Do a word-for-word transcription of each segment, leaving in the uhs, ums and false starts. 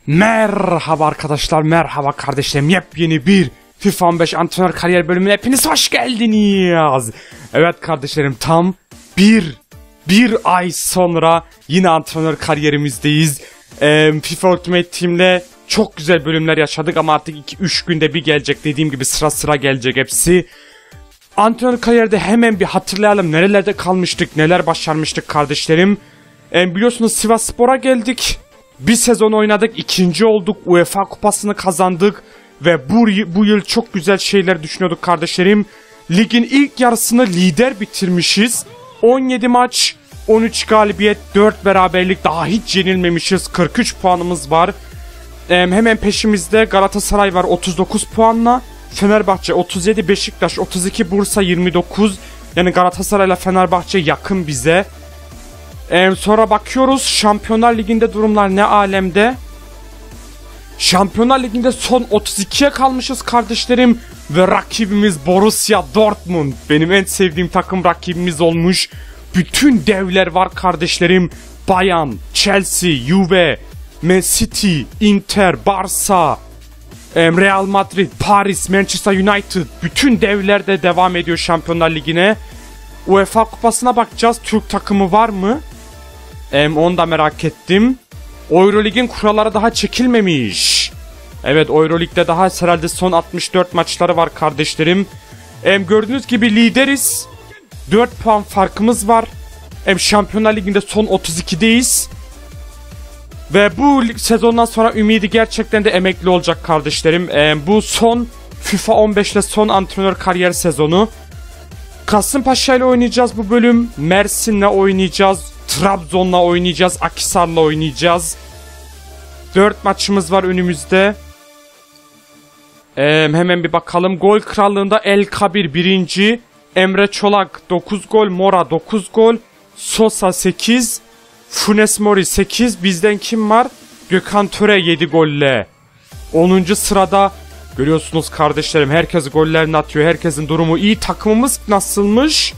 Merhaba arkadaşlar, merhaba kardeşlerim. Yepyeni bir FIFA on beş antrenör kariyer bölümüne hepiniz hoş geldiniz. Evet kardeşlerim, tam bir, bir ay sonra yine antrenör kariyerimizdeyiz. Ee, FIFA Ultimate Team'le çok güzel bölümler yaşadık ama artık iki üç günde bir gelecek. Dediğim gibi sıra sıra gelecek hepsi. Antrenör kariyerde hemen bir hatırlayalım. Nerelerde kalmıştık, neler başarmıştık kardeşlerim. Ee, biliyorsunuz Sivasspor'a geldik. Bir sezon oynadık, ikinci olduk, UEFA kupasını kazandık ve bu, bu yıl çok güzel şeyler düşünüyorduk kardeşlerim. Ligin ilk yarısını lider bitirmişiz. on yedi maç, on üç galibiyet, dört beraberlik, daha hiç yenilmemişiz. kırk üç puanımız var. Ee, hemen peşimizde Galatasaray var otuz dokuz puanla. Fenerbahçe otuz yedi, Beşiktaş otuz iki, Bursa yirmi dokuz. Yani Galatasaray ile Fenerbahçe yakın bize. Ee, sonra bakıyoruz Şampiyonlar Ligi'nde durumlar ne alemde. Şampiyonlar Ligi'nde son otuz ikiye kalmışız kardeşlerim. Ve rakibimiz Borussia Dortmund. Benim en sevdiğim takım rakibimiz olmuş. Bütün devler var kardeşlerim. Bayern, Chelsea, Juve, Man City, Inter, Barça, Real Madrid, Paris, Manchester United. Bütün devler de devam ediyor Şampiyonlar Ligi'ne. UEFA kupasına bakacağız. Türk takımı var mı? Ee, onu da merak ettim. Eurolig'in kuralları daha çekilmemiş. Evet, Eurolig'de daha herhalde son altmış dört maçları var kardeşlerim. Ee, gördüğünüz gibi lideriz. dört puan farkımız var. Ee, Şampiyonlar Ligi'nde son otuz ikideyiz. Ve bu sezondan sonra ümidi gerçekten de emekli olacak kardeşlerim. Ee, bu son FIFA on beş ile son antrenör kariyer sezonu. Kasımpaşa ile oynayacağız bu bölüm. Mersin'le oynayacağız. Trabzon'la oynayacağız. Akhisar'la oynayacağız. dört maçımız var önümüzde. Ee, hemen bir bakalım. Gol krallığında El Kabir birinci. Emre Çolak dokuz gol. Mora dokuz gol. Sosa sekiz. Funes Mori sekiz. Bizden kim var? Gökhan Töre yedi golle. onuncu sırada. Görüyorsunuz kardeşlerim, herkes gollerini atıyor. Herkesin durumu iyi. Takımımız nasılmış?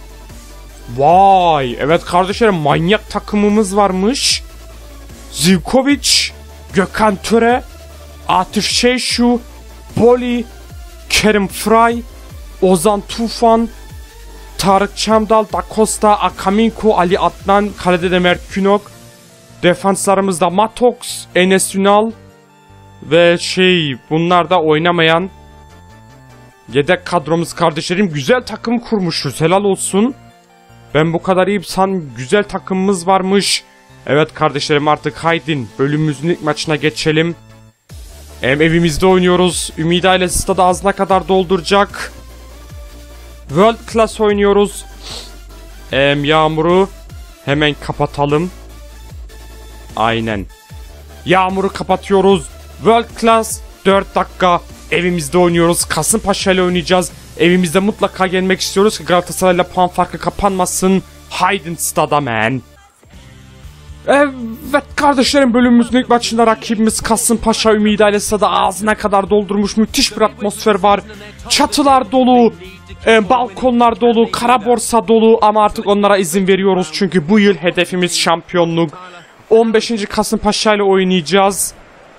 Vay, evet kardeşlerim, manyak takımımız varmış. Zivkovic, Gökhan Töre, Atif Şeyşu, Boli, Kerim Fray, Ozan Tufan, Tarık Çamdal, Da Costa, Akaminko, Ali Adnan, kalede de Mert Günok. Defanslarımızda Matox, Enes Ünal ve şey, bunlar da oynamayan yedek kadromuz kardeşlerim. Güzel takım kurmuşuz, helal olsun. Ben bu kadar iyi san, güzel takımımız varmış. Evet kardeşlerim, artık haydin bölümümüzün ilk maçına geçelim. Hem evimizde oynuyoruz. Ümidi ailesi stadı ağzına kadar dolduracak. World Class oynuyoruz. Hem Yağmur'u hemen kapatalım. Aynen. Yağmur'u kapatıyoruz. World Class dört dakika evimizde oynuyoruz. Kasımpaşa ile oynayacağız. Evimizde mutlaka gelmek istiyoruz ki Galatasaray'la puan farkı kapanmasın. Haydin stada man. Evet kardeşlerim, bölümümüzün ilk maçında rakibimiz Kasımpaşa. Ümidi ailesi de ağzına kadar doldurmuş. Müthiş bir atmosfer var. Çatılar dolu. E, balkonlar dolu. Kara borsa dolu. Ama artık onlara izin veriyoruz. Çünkü bu yıl hedefimiz şampiyonluk. on beşinci Kasımpaşa ile oynayacağız.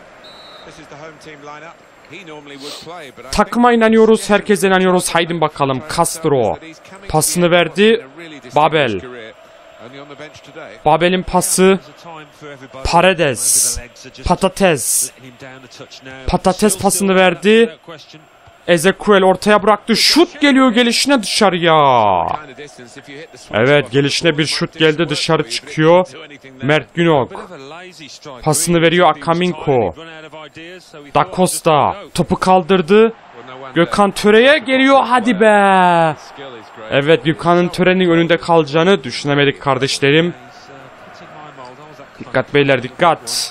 Takıma inanıyoruz, herkese inanıyoruz. Haydin bakalım. Castro pasını verdi. Babel. Babel'in pası. Paredes. Patates. Patates pasını verdi. Ezequiel ortaya bıraktı. Şut geliyor gelişine dışarıya. Evet, gelişine bir şut geldi, dışarı çıkıyor. Mert Günok pasını veriyor Akaminko. Da Costa topu kaldırdı. Gökhan Töre'ye geliyor, hadi be. Evet, Gökhan'ın Töre'nin önünde kalacağını düşünemedik kardeşlerim. Dikkat beyler, dikkat.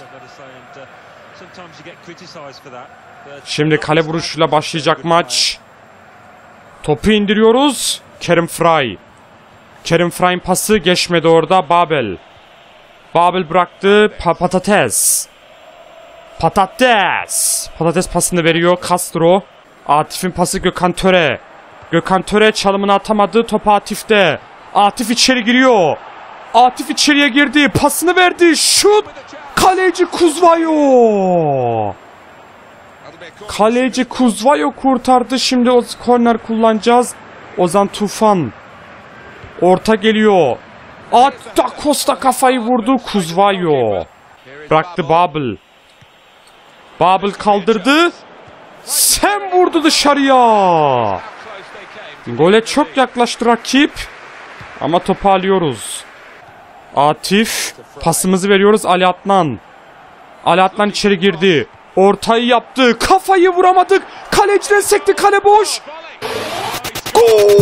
Şimdi kale vuruşuyla başlayacak maç. Topu indiriyoruz. Kerim Fray. Kerim Fray'ın pası geçmedi orada. Babel. Babel bıraktı. Pa patates. Patates. Patates pasını veriyor Castro. Atif'in pası Gökhan Töre. Gökhan Töre çalımını atamadı. Top Atif'te. Atif içeri giriyor. Atif içeriye girdi. Pasını verdi. Şut. Kaleci Kuzvayo. Kaleci Kuzvayo kurtardı. Şimdi o korner kullanacağız. Ozan Tufan. Orta geliyor. Da Costa kafayı vurdu. Kuzvayo. Bıraktı Babel. Babel kaldırdı. Sen vurdu dışarıya. Gole çok yaklaştı rakip. Ama topu alıyoruz. Atif. Pasımızı veriyoruz Ali Adnan. Ali Adnan içeri girdi. Ortayı yaptı. Kafayı vuramadık. Kaleciden sekti. Kale boş. Gol!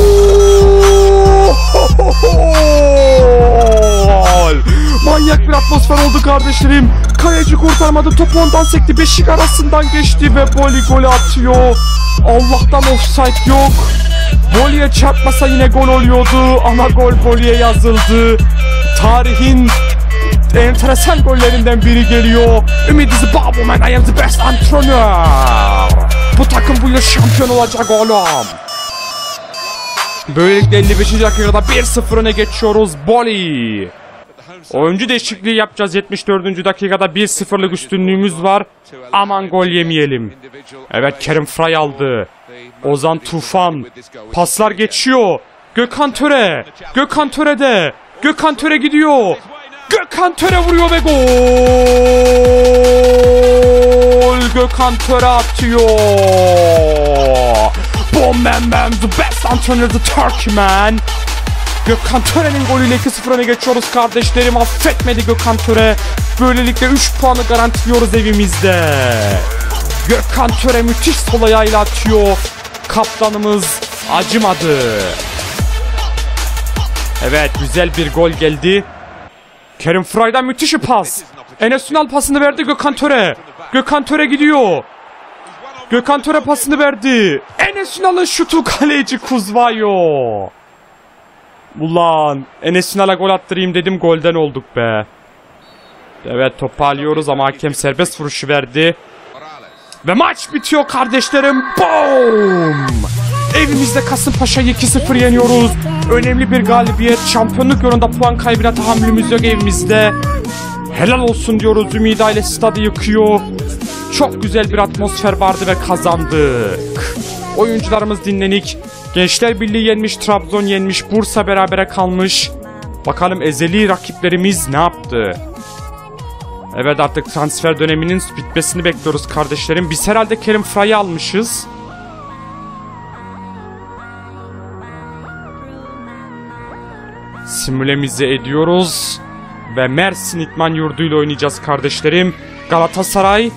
Manyak bir atmosfer oldu kardeşlerim. Kaleci kurtarmadı. Topu ondan sekti. Beşik arasından geçti ve Boli golü atıyor. Allah'tan offside yok. Boli'ye çarpmasa yine gol oluyordu ama gol Boli'ye yazıldı. Tarihin enteresan gollerinden biri geliyor. Ümit is Babu man, I am the best antrenör. Bu takım bu yıl şampiyon olacak oğlum. Böylelikle elli beşinci dakikada bir sıfır öne geçiyoruz. Boli. Oyuncu değişikliği yapacağız. yetmiş dördüncü dakikada bir sıfırlık üstünlüğümüz var. Aman gol yemeyelim. Evet, Kerim Fray aldı. Ozan Tufan. Paslar geçiyor. Gökhan Töre. Gökhan Töre'de. Gökhan Töre gidiyor. Gökhan Töre vuruyor ve gol. Gökhan Töre atıyor. Boom man man, the best antrenör, the Turkey man. Gökhan Töre'nin golüyle iki sıfır öne geçiyoruz kardeşlerim. Affetmedi Gökhan Töre. Böylelikle üç puanı garantiliyoruz evimizde. Gökhan Töre müthiş sol ayağıyla atıyor. Kaptanımız acımadı. Evet, güzel bir gol geldi. Kerim Fray'dan müthiş bir pas. Enes Ünal pasını verdi Gökhan Töre. Gökhan Töre gidiyor. Gökhan Töre pasını verdi. Enes Ünal'ın şutu, kaleci Kuzvayo. Ulan Enes Ünal'a gol attırayım dedim, golden olduk be. Evet, topu alıyoruz ama hakem serbest vuruşu verdi. Ve maç bitiyor kardeşlerim. Boom! Evimizde Kasımpaşa'yı iki sıfır yeniyoruz. Önemli bir galibiyet. Şampiyonluk yolunda puan kaybına tahammülümüz yok evimizde. Helal olsun diyoruz. Ümidi aile stadı yıkıyor. Çok güzel bir atmosfer vardı ve kazandık. Oyuncularımız dinlenik. Gençler Birliği yenmiş, Trabzon yenmiş, Bursa berabere kalmış. Bakalım ezeli rakiplerimiz ne yaptı? Evet, artık transfer döneminin bitmesini bekliyoruz kardeşlerim. Biz herhalde Kerim Fray'ı almışız. Simülemize ediyoruz. Ve Mersin İdman Yurdu ile oynayacağız kardeşlerim. Galatasaray.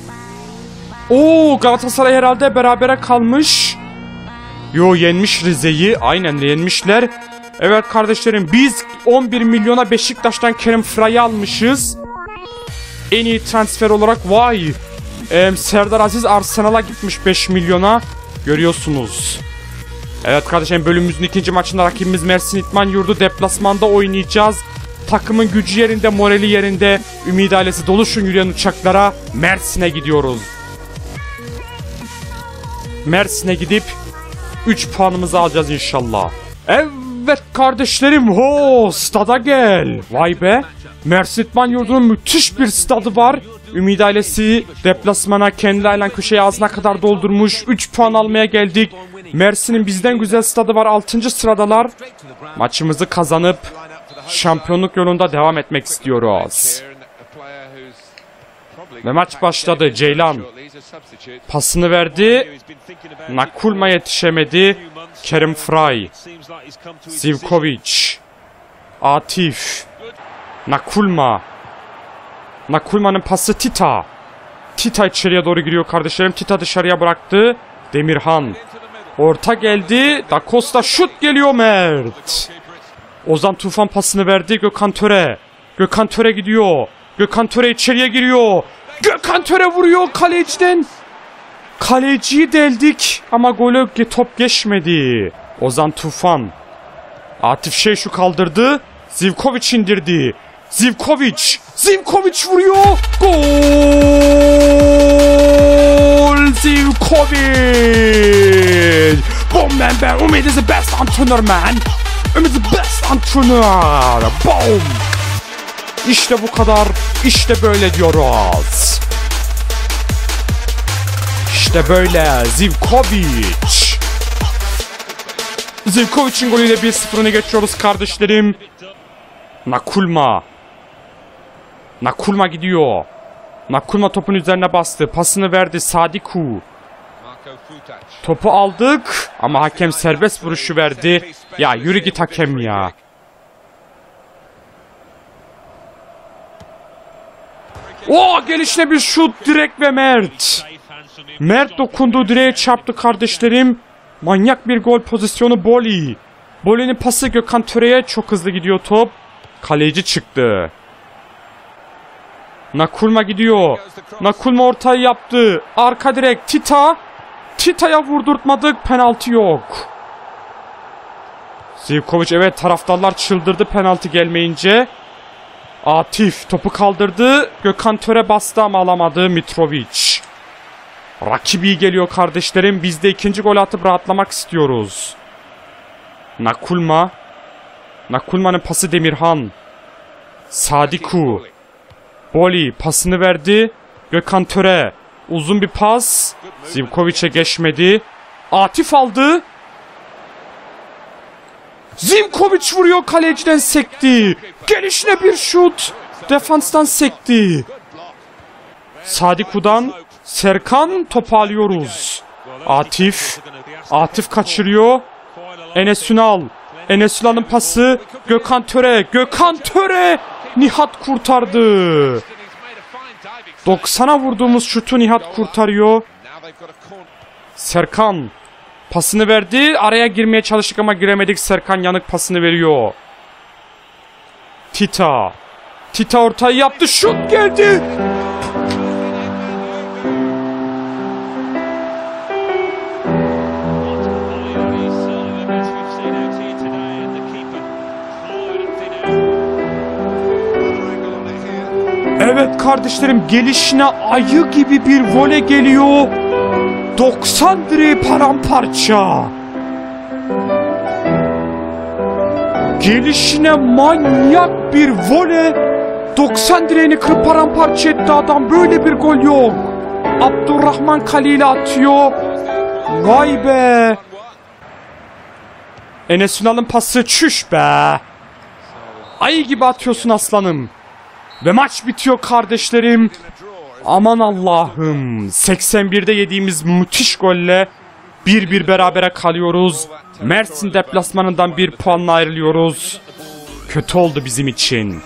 Oo, Galatasaray herhalde berabere kalmış. Yo, yenmiş Rize'yi. Aynen yenmişler. Evet kardeşlerim, biz on bir milyona Beşiktaş'tan Kerim Fray'ı almışız. En iyi transfer olarak vay. Ee, Serdar Aziz Arsenal'a gitmiş beş milyona. Görüyorsunuz. Evet kardeşlerim, bölümümüzün ikinci maçında rakibimiz Mersin İdman Yurdu, deplasmanda oynayacağız. Takımın gücü yerinde, morali yerinde. Ümidi ailesi doluşun yürüyen uçaklara. Mersin'e gidiyoruz. Mersin'e gidip üç puanımızı alacağız inşallah. Evet kardeşlerim, ho stada gel. Vay be. Mersin İdman Yurdu'nun müthiş bir stadı var. Ümidi ailesi deplasmana kendi ailen köşeyi ağzına kadar doldurmuş. üç puan almaya geldik. Mersin'in bizden güzel stadı var. altıncı sıradalar. Maçımızı kazanıp şampiyonluk yolunda devam etmek istiyoruz. Ve maç başladı. Ceylan pasını verdi. Nakulma yetişemedi. Kerim Fray. Zivkovic. Atif. Nakulma. Nakulma'nın pası Tita. Tita içeriye doğru giriyor kardeşlerim. Tita dışarıya bıraktı. Demirhan. Orta geldi. Da Costa şut geliyor, Mert. Ozan Tufan pasını verdi. Gökhan Töre. Gökhan Töre gidiyor. Gökhan Töre içeriye giriyor. Gökhan Töre vuruyor kaleciden. Kaleciyi deldik ama golü top geçmedi. Ozan Tufan. Atif Şeyşu kaldırdı. Zivkovic indirdi. Zivkovic. Zivkovic vuruyor. Gol. Zivkovic. Boom man man. Umid is the best antrenör man. Umid is the best antrenör. Boom. İşte bu kadar. İşte böyle diyoruz. İşte böyle. Zivkovic. Zivkovic'in golüyle bir sıfır öne geçiyoruz kardeşlerim. Nakulma. Nakulma gidiyor. Nakulma topun üzerine bastı. Pasını verdi Sadiku. Topu aldık ama hakem serbest vuruşu verdi. Ya yürü git hakem ya. Oo, gelişine bir şut, direkt ve Mert. Mert dokundu, direğe çarptı kardeşlerim. Manyak bir gol pozisyonu Boli. Boli'nin pası Gökhan Töre'ye, çok hızlı gidiyor top. Kaleci çıktı. Nakulma gidiyor. Nakulma ortayı yaptı. Arka direk Tita. Tita'ya vurdurtmadık. Penaltı yok. Zivkovic, evet, taraftarlar çıldırdı penaltı gelmeyince. Atif topu kaldırdı. Gökhan Töre bastı ama alamadı. Mitrovic. Rakibi geliyor kardeşlerim. Biz de ikinci gol atıp rahatlamak istiyoruz. Nakulma. Nakulma'nın pası Demirhan. Sadiku. Boli pasını verdi. Gökhan Töre. Uzun bir pas. Zivkovic'e geçmedi. Atif aldı. Zivkovic vuruyor, kaleciden sekti. Gelişine bir şut. Defanstan sekti. Sadiku'dan Serkan, topu alıyoruz. Atif. Atif kaçırıyor. Enes Ünal. Enes Ünal'ın pası Gökhan Töre. Gökhan Töre. Nihat kurtardı. doksana vurduğumuz şutu Nihat kurtarıyor. Serkan pasını verdi. Araya girmeye çalıştık ama giremedik. Serkan yanık pasını veriyor. Tita. Tita ortayı yaptı. Şut geldi. Evet kardeşlerim, gelişine ayı gibi bir voley geliyor. doksan direği paramparça. Gelişine manyak bir voley. doksan direğini kırıp paramparça etti adam. Böyle bir gol yok. Abdurrahman Kalil atıyor. Vay be. Enes Ünal'ın pası, çüş be. Ayı gibi atıyorsun aslanım. Ve maç bitiyor kardeşlerim. Aman Allah'ım. seksen birde yediğimiz müthiş golle bir bir berabere kalıyoruz. Mersin deplasmanından bir puanla ayrılıyoruz. Kötü oldu bizim için.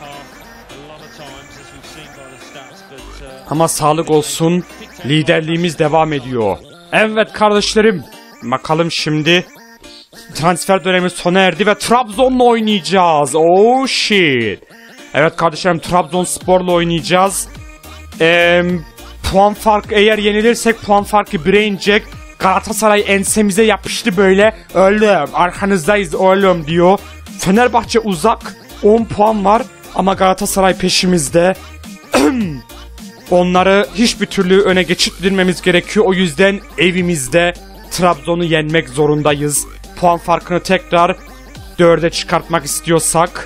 Ama sağlık olsun. Liderliğimiz devam ediyor. Evet kardeşlerim. Bakalım şimdi. Transfer dönemi sona erdi ve Trabzon'la oynayacağız. Oh shit. Evet kardeşlerim, Trabzonspor'la oynayacağız. Ee, puan farkı, eğer yenilirsek puan farkı bire inecek. Galatasaray ensemize yapıştı böyle. Oğlum arkanızdayız oğlum diyor. Fenerbahçe uzak, on puan var ama Galatasaray peşimizde. Onları hiçbir türlü öne geçirtmemiz gerekiyor. O yüzden evimizde Trabzon'u yenmek zorundayız. Puan farkını tekrar dörde çıkartmak istiyorsak.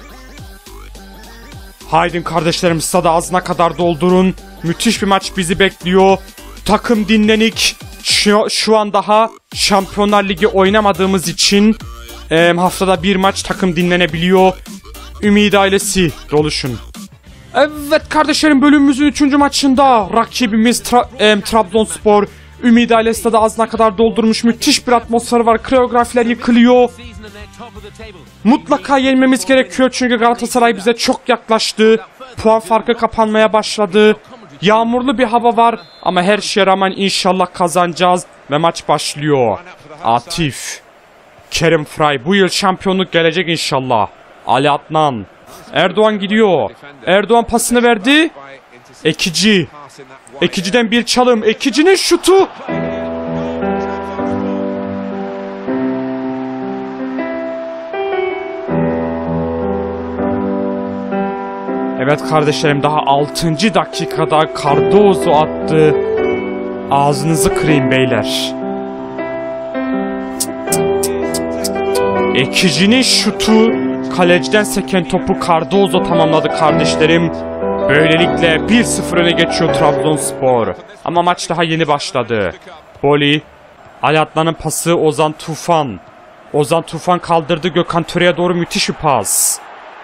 Haydi kardeşlerim, stadı ağzına kadar doldurun. Müthiş bir maç bizi bekliyor. Takım dinlenik. Şu, şu an daha Şampiyonlar Ligi oynamadığımız için e, haftada bir maç takım dinlenebiliyor. Ümidi ailesi doluşun. Evet kardeşlerim, bölümümüzün üçüncü maçında rakibimiz Tra e, Trabzonspor. Ümidi ailesi de ağzına kadar doldurmuş. Müthiş bir atmosfer var. Koreografiler yıkılıyor. Mutlaka yenmemiz gerekiyor çünkü Galatasaray bize çok yaklaştı. Puan farkı kapanmaya başladı. Yağmurlu bir hava var ama her şeye rağmen inşallah kazanacağız ve maç başlıyor. Atif, Kerim Fray, bu yıl şampiyonluk gelecek inşallah. Ali Adnan, Erdoğan gidiyor. Erdoğan pasını verdi. Ekici. Ekici'den bir çalım. Ekici'nin şutu. Evet kardeşlerim, daha altıncı dakikada Cardozo attı. Ağzınızı kırayım beyler. Ekici'nin şutu Kaleciden seken topu Cardozo tamamladı kardeşlerim. Böylelikle bir sıfır öne geçiyor Trabzonspor. Ama maç daha yeni başladı. Boli. Ali Adnan'ın pası Ozan Tufan. Ozan Tufan kaldırdı Gökhan Töre'ye doğru müthiş bir pas.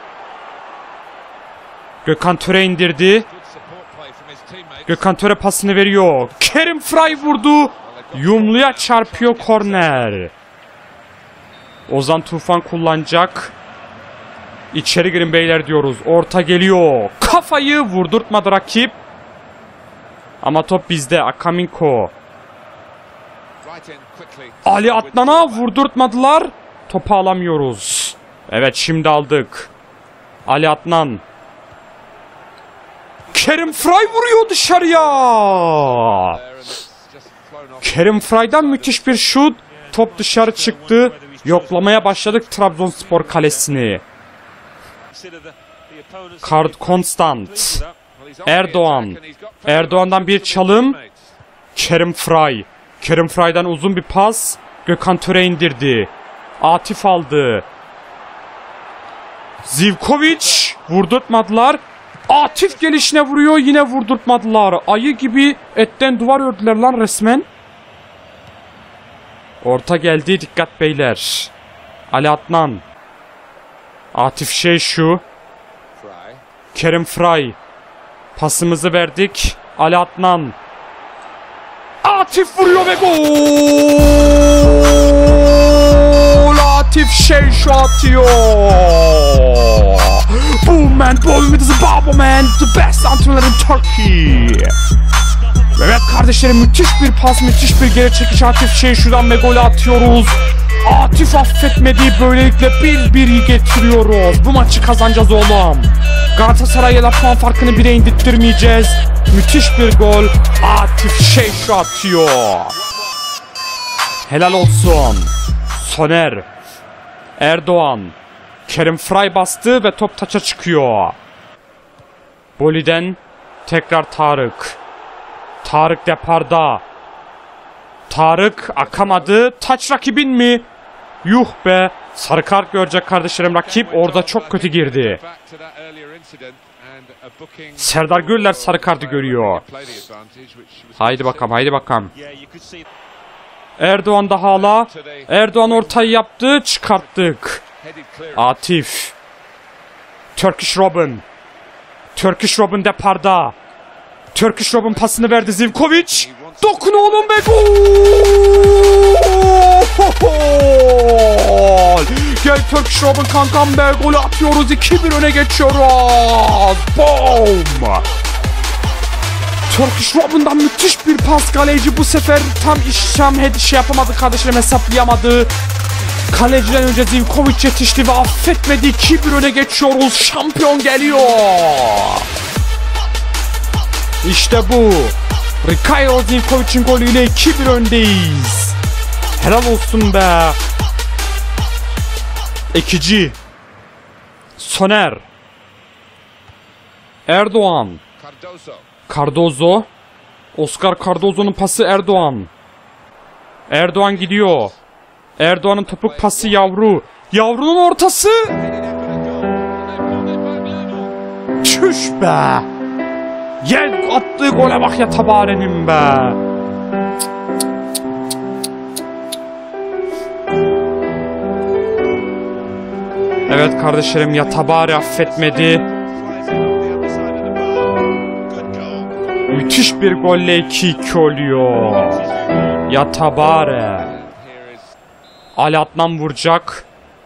Gökhan Töre indirdi. Gökhan Töre pasını veriyor. Kerim Fray vurdu. Yumluya çarpıyor korner. Ozan Tufan kullanacak. İçeri girin beyler diyoruz. Orta geliyor. Kafayı vurdurtmadı rakip. Ama top bizde. Akaminko. Ali Adnan'a vurdurtmadılar. Topu alamıyoruz. Evet şimdi aldık. Ali Adnan. Kerim Fray vuruyor dışarıya. Kerim Fray'dan müthiş bir şut. Top dışarı çıktı. Yoklamaya başladık Trabzonspor kalesini. Kard Konstant. Erdoğan. Erdoğan'dan bir çalım. Kerim Fray. Kerim Fray'dan uzun bir pas. Gökhan Töre indirdi. Atif aldı. Zivkovic. Vurdurtmadılar. Atif gelişine vuruyor. Yine vurdurtmadılar. Ayı gibi etten duvar ördüler lan resmen. Orta geldi. Dikkat beyler. Ali Adnan. Atif şey şu. Kerim Fray. Pasımızı verdik. Ali Adnan. Atif vuruyor ve gol! Atif şey şu atıyor. Boom man, boom it is a bubble man. The best antrenör in Turkey. Evet kardeşlerim müthiş bir pas, müthiş bir geri çekiş. Atif şey şuradan ve golü atıyoruz. Atif affetmedi. Böylelikle bir biri getiriyoruz. Bu maçı kazanacağız oğlum. Galatasaray'la puan farkını bire indirttirmeyeceğiz. Müthiş bir gol. Atif şey şu atıyor. Helal olsun. Soner. Erdoğan. Kerim Fray bastı ve top taça çıkıyor. Boli'den tekrar Tarık. Tarık deparda. Tarık akamadı. Taç rakibin mi? Yuh be. Sarı kart görecek kardeşlerim rakip. Orada çok kötü girdi. Serdar Gürler sarı kartı görüyor. Haydi bakalım, haydi bakalım. Erdoğan da hala. Erdoğan ortayı yaptı. Çıkarttık. Atif. Turkish Robin. Turkish Robin deparda. Turkish Robin pasını verdi Zivkovic. Dokun oğlum be gol. Gel Turkish Robin kankam be. Golü atıyoruz. iki bir öne geçiyoruz. Boom. Turkish Robin'dan müthiş bir pas. Kaleci bu sefer tam işlem şey yapamadı kardeşlerim, hesaplayamadı. Kaleciden önce Zivkovic yetişti ve affetmedi. iki bir öne geçiyoruz. Şampiyon geliyor. İşte bu. Rikayo Zivkovic'in golüyle iki bir öndeyiz. Helal olsun be. Ekici. Soner. Erdoğan. Cardozo. Oscar Cardozo'nun pası Erdoğan. Erdoğan gidiyor. Erdoğan'ın topuk pası Yavru. Yavru'nun ortası. Çüş be. Gel attığı gole bak ya Tabare'nin be. Evet kardeşlerim, ya Tabare affetmedi. Müthiş bir golle iki iki oluyor. Ya Tabare. Ali Adnan vuracak.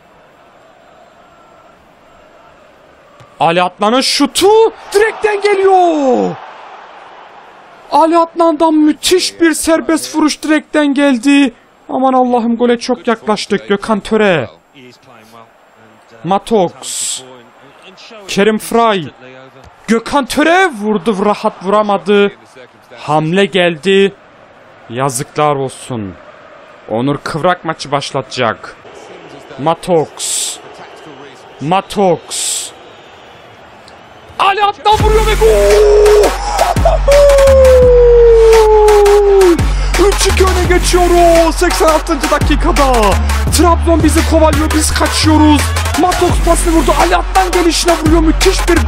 Ali Adnan'ın şutu direkten geliyor. Ali Adnan'dan müthiş bir serbest vuruş direkten geldi. Aman Allah'ım, gole çok yaklaştık. Gökhan Töre. Matox. Kerim Fray. Gökhan Töre vurdu, rahat vuramadı. Hamle geldi. Yazıklar olsun. Onur Kıvrak maçı başlatacak. Matox. Matox. Ali Adnan vuruyor ve gol! üç iki öne geçiyoruz seksen altıncı dakikada. Trabzon bizi kovalıyor, biz kaçıyoruz. Matox pasını vurdu. Ali Adnan gelişine vuruyor. Müthiş bir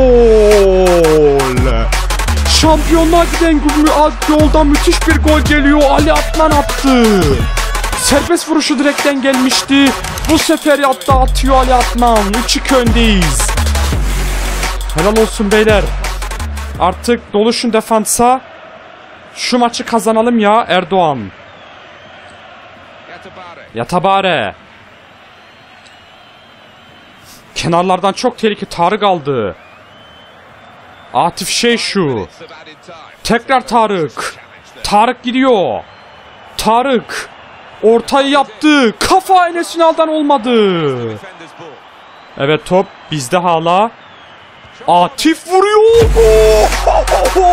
gol. Şampiyonluğa giden yoldan müthiş bir gol geliyor. Ali Adnan attı. Serbest vuruşu direkten gelmişti. Bu sefer yaptı, atıyor Ali Adnan. üç iki öndeyiz. Helal olsun beyler. Artık doluşun defansa. Şu maçı kazanalım ya Erdoğan. Yatabare. Kenarlardan çok tehlikeli. Tarık aldı. Atif şey şu. Tekrar Tarık. Tarık gidiyor. Tarık. Ortayı yaptı. Kafa Enes Ünal'dan olmadı. Evet, top bizde hala. Atif vuruyor. Gol.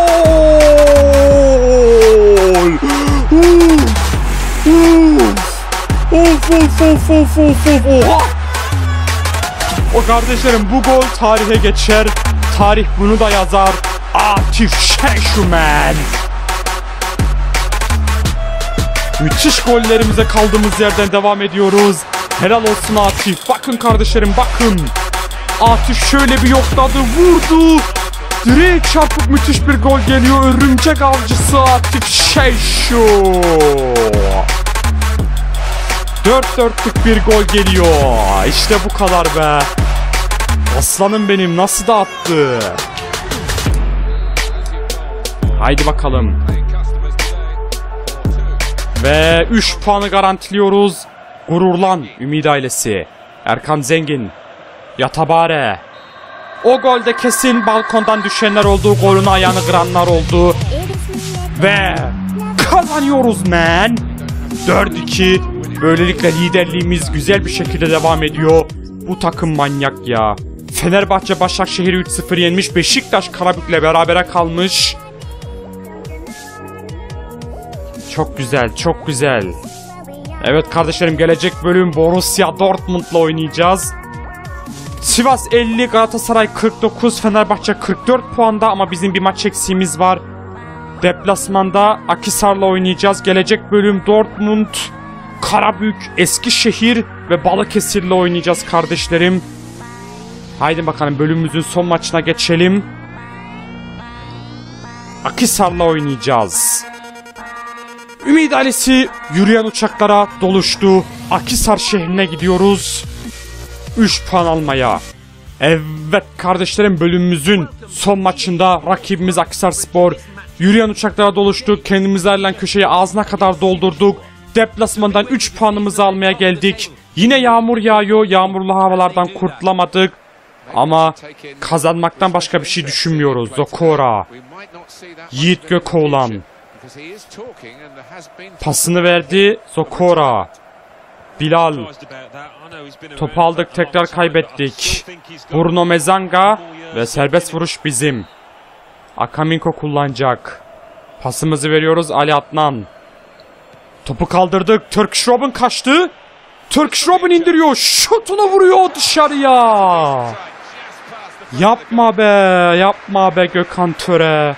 Of of of of of of. O kardeşlerim, bu gol tarihe geçer. Tarih bunu da yazar. Atif Şeşumen. Müthiş gollerimize kaldığımız yerden devam ediyoruz. Helal olsun Atif. Bakın kardeşlerim, bakın. Atif şöyle bir yokladı, vurdu. Direğe çarpıp müthiş bir gol geliyor. Örümcek avcısı Atif Şeşu. Dört dörtlük bir gol geliyor. İşte bu kadar be. Aslanım benim, nasıl da attı. Haydi bakalım. Ve üç puanı garantiliyoruz. Gururlan Ümit ailesi. Erkan Zengin. Yatabare. O golde kesin balkondan düşenler oldu. Golün ayağını kıranlar oldu. Ve kazanıyoruz man. dört iki. Böylelikle liderliğimiz güzel bir şekilde devam ediyor. Bu takım manyak ya. Fenerbahçe Başakşehir'i üç sıfır yenmiş. Beşiktaş Karabük'le berabere kalmış. Çok güzel, çok güzel. Evet kardeşlerim, gelecek bölüm Borussia Dortmund'la oynayacağız. Sivas elli, Galatasaray kırk dokuz, Fenerbahçe kırk dört puanda ama bizim bir maç eksiğimiz var. Deplasmanda Akhisar'la oynayacağız. Gelecek bölüm Dortmund, Karabük, Eskişehir ve Balıkesir'le oynayacağız kardeşlerim. Haydi bakalım, bölümümüzün son maçına geçelim. Akhisar'la oynayacağız. Ümit ailesi yürüyen uçaklara doluştu. Akhisar şehrine gidiyoruz. üç puan almaya. Evet kardeşlerim, bölümümüzün son maçında rakibimiz Akhisarspor. Yürüyen uçaklara doluştuk. Kendimize ayrılan köşeyi ağzına kadar doldurduk. Deplasmandan üç puanımızı almaya geldik. Yine yağmur yağıyor. Yağmurlu havalardan kurtulamadık. Ama kazanmaktan başka bir şey düşünmüyoruz. Zokora. Yiğit Gökoğlan. Pasını verdi Zokora. Bilal. Topu aldık, tekrar kaybettik. Bruno Mezanga ve serbest vuruş bizim. Akaminko kullanacak. Pasımızı veriyoruz Ali Adnan. Topu kaldırdık. Turkish Robin kaçtı. Turkish Robin indiriyor. Şutunu vuruyor dışarıya. Yapma be. Yapma be Gökhan Töre.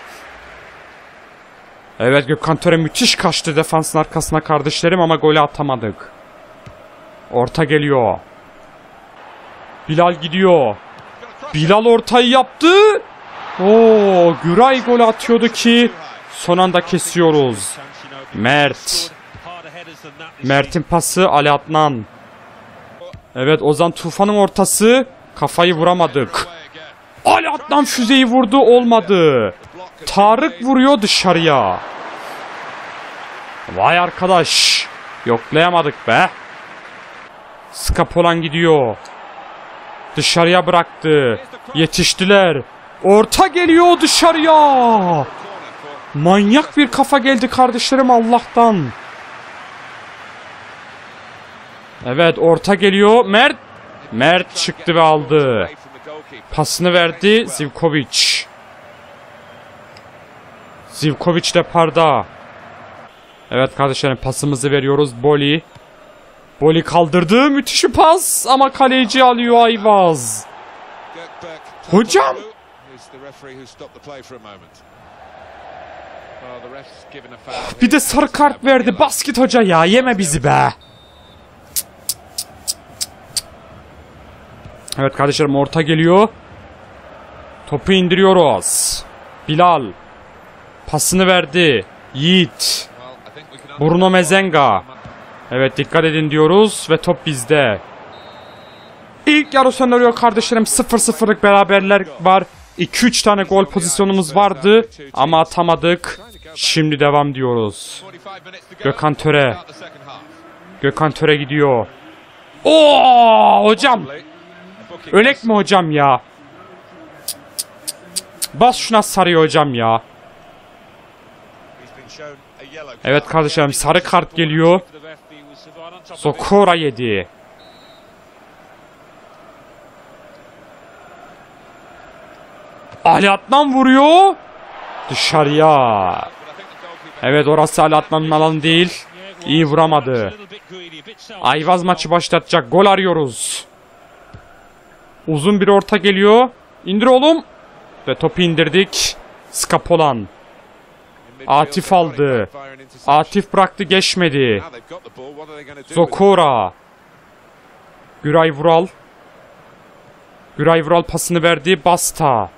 Evet, Gökhan Töre müthiş kaçtı defansın arkasına kardeşlerim ama golü atamadık. Orta geliyor. Bilal gidiyor. Bilal ortayı yaptı. Oo, Güray golü atıyordu ki son anda kesiyoruz. Mert. Mert'in pası Ali Adnan. Evet, Ozan Tufan'ın ortası. Kafayı vuramadık. Ali Adnan füzeyi vurdu, olmadı. Tarık vuruyor dışarıya. Vay arkadaş. Yoklayamadık be. Skapolan gidiyor. Dışarıya bıraktı. Yetiştiler. Orta geliyor dışarıya. Manyak bir kafa geldi kardeşlerim Allah'tan. Evet, orta geliyor. Mert. Mert çıktı ve aldı. Pasını verdi Zivkovic. Zivkovic de parda. Evet kardeşlerim, pasımızı veriyoruz. Boli. Boli kaldırdı. Müthiş bir pas ama kaleci alıyor Ayvaz. Hocam. Bir de sarı kart verdi. Basket hoca ya. Yeme bizi be. Evet kardeşlerim, orta geliyor. Topu indiriyoruz. Bilal. Pasını verdi. Yiğit. Bruno Mezenga. Evet, dikkat edin diyoruz ve top bizde. İlk yarı sona eriyor kardeşlerim. sıfır sıfırlık beraberler var. iki üç tane gol pozisyonumuz vardı ama atamadık. Şimdi devam diyoruz. Gökhan Töre. Gökhan Töre gidiyor. Oo hocam. Ölek mi hocam ya? Bas şuna sarıyor hocam ya. Evet kardeşlerim, sarı kart geliyor. Zokora yedi. Ali Adnan vuruyor. Dışarıya. Evet, orası Ali Adnan'ın alanı değil. İyi vuramadı. Ayvaz maçı başlatacak. Gol arıyoruz. Uzun bir orta geliyor. İndir oğlum. Ve topu indirdik. Skapolan. Atif aldı. Atif bıraktı, geçmedi. Zokora. Güray Vural. Güray Vural pasını verdi. Basta.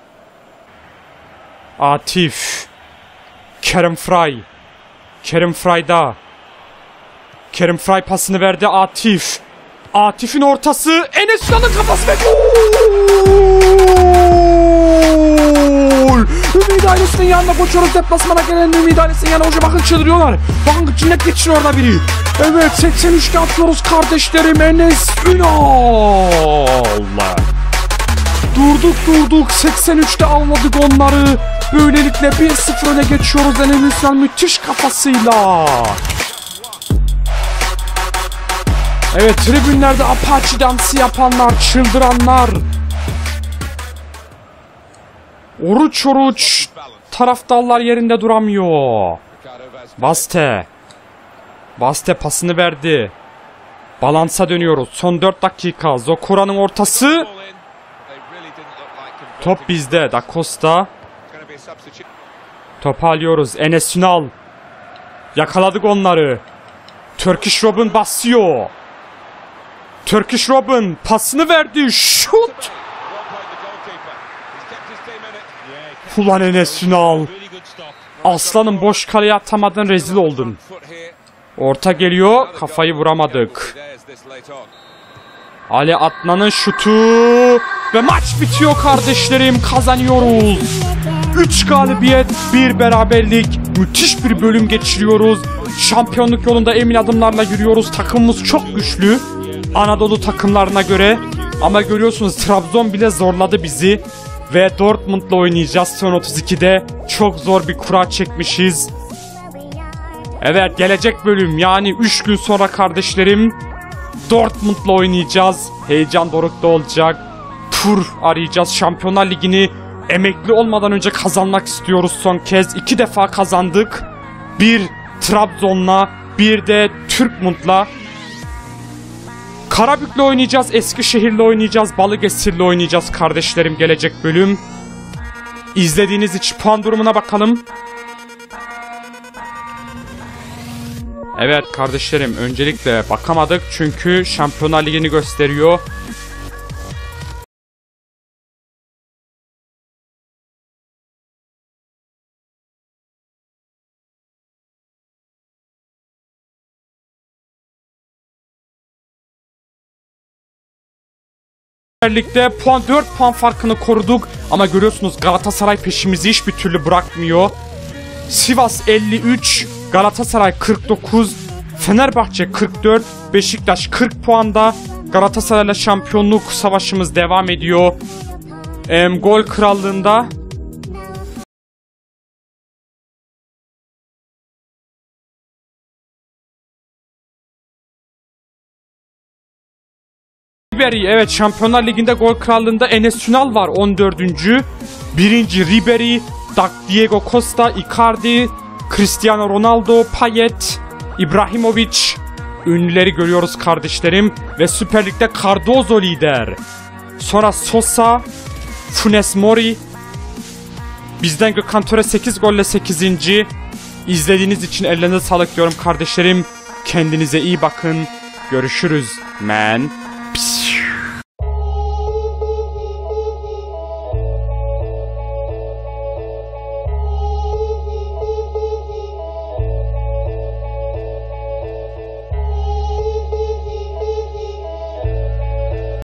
Atif. Kerim Fray. Kerim Fray'da. Kerim Fray pasını verdi. Atif. Atif'in ortası. Enes Ünal'ın kafası ve gol! Ümit ailesinin yanına koşuyoruz. Deplasmana gelen Ümit ailesinin yanına hoca, bakın çıldırıyorlar. Bakın cinnet geçiyor orada biri. Evet, seksen üçte atıyoruz kardeşlerim. Enes Ünal. Durduk durduk. seksen üçte avladık onları. Böylelikle bir sıfır öne geçiyoruz. Enes Ünal müthiş kafasıyla. Evet, tribünlerde Apache dansı yapanlar, çıldıranlar. Oruç oruç. Taraftarlar yerinde duramıyor. Baste. Baste pasını verdi. Balansa dönüyoruz. Son dört dakika. Zokora'nın ortası. Top bizde. Da Costa. Topu alıyoruz. Enes Ünal. Yakaladık onları. Turkish Robin basıyor. Turkish Robin pasını verdi. Şut. Ulan Enes Ünal. Aslanım, boş kaleye atamadın, rezil oldun. Orta geliyor. Kafayı vuramadık. Ali Adnan'ın şutu. Ve maç bitiyor kardeşlerim. Kazanıyoruz. üç galibiyet, bir beraberlik. Müthiş bir bölüm geçiriyoruz. Şampiyonluk yolunda emin adımlarla yürüyoruz. Takımımız çok güçlü. Anadolu takımlarına göre. Ama görüyorsunuz, Trabzon bile zorladı bizi. Ve Dortmund'la oynayacağız son otuz ikide. Çok zor bir kura çekmişiz. Evet, gelecek bölüm yani üç gün sonra kardeşlerim Dortmund'la oynayacağız. Heyecan dorukta olacak. Tur arayacağız. Şampiyonlar Ligi'ni emekli olmadan önce kazanmak istiyoruz son kez. İki defa kazandık. Bir Trabzon'la, bir de Türkmund'la. Karabük'le oynayacağız, Eskişehir'le oynayacağız, Balıkesir'le oynayacağız kardeşlerim gelecek bölüm. İzlediğiniz için puan durumuna bakalım. Evet kardeşlerim, öncelikle bakamadık çünkü Şampiyonlar Ligi'ni gösteriyor. Ligde puan dört puan farkını koruduk ama görüyorsunuz Galatasaray peşimizi hiçbir türlü bırakmıyor. Sivas elli üç, Galatasaray kırk dokuz, Fenerbahçe kırk dört, Beşiktaş kırk puanda. Galatasaray'la şampiyonluk savaşımız devam ediyor. E, gol krallığında Ribery, evet, Şampiyonlar Ligi'nde gol krallığında Enes Ünal var on dördüncü birinci Ribery, Diego Costa, Icardi, Cristiano Ronaldo, Payet, İbrahimovic. Ünlüleri görüyoruz kardeşlerim. Ve Süper Lig'de Cardozo lider. Sonra Sosa, Funes Mori. Bizden Gökhan Töre sekiz golle sekizinci İzlediğiniz için ellerinize sağlık diyorum kardeşlerim. Kendinize iyi bakın. Görüşürüz man.